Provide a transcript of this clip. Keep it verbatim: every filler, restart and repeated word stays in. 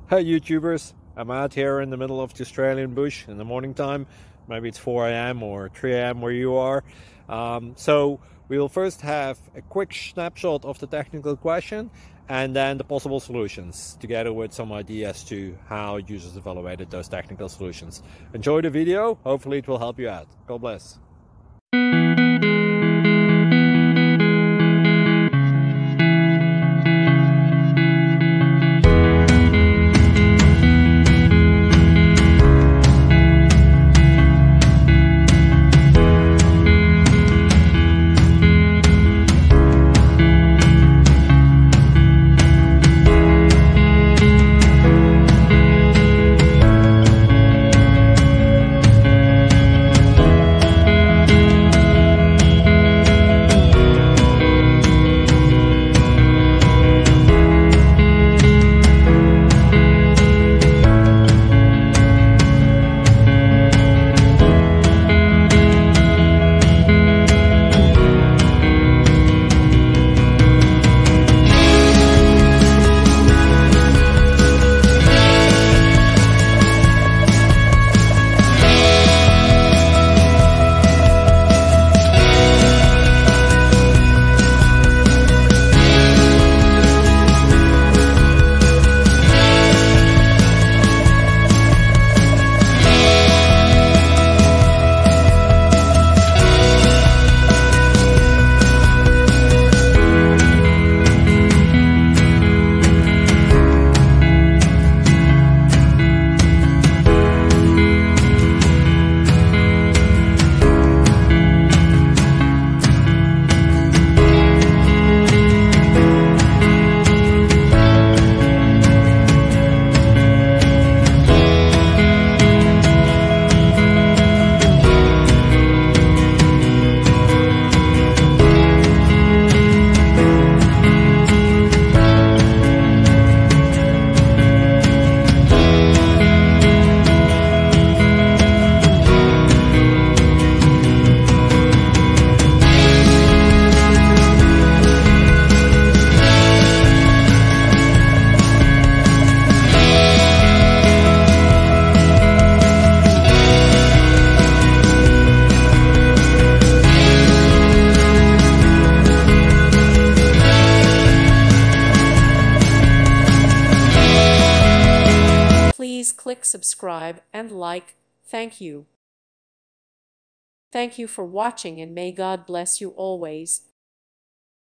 Hey YouTubers, I'm out here in the middle of the Australian bush in the morning time. Maybe it's four A M or three A M where you are. Um, so we will first have a quick snapshot of the technical question and then the possible solutions, together with some ideas to how users evaluated those technical solutions. Enjoy the video, hopefully it will help you out. God bless. Please click subscribe and like. Thank you. Thank you for watching and may God bless you always.